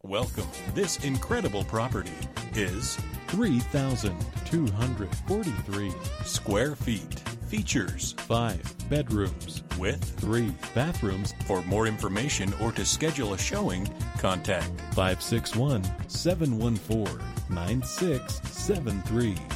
Welcome. This incredible property is 3,243 square feet. Features 5 bedrooms with 3 bathrooms. For more information or to schedule a showing, contact 561-714-9673.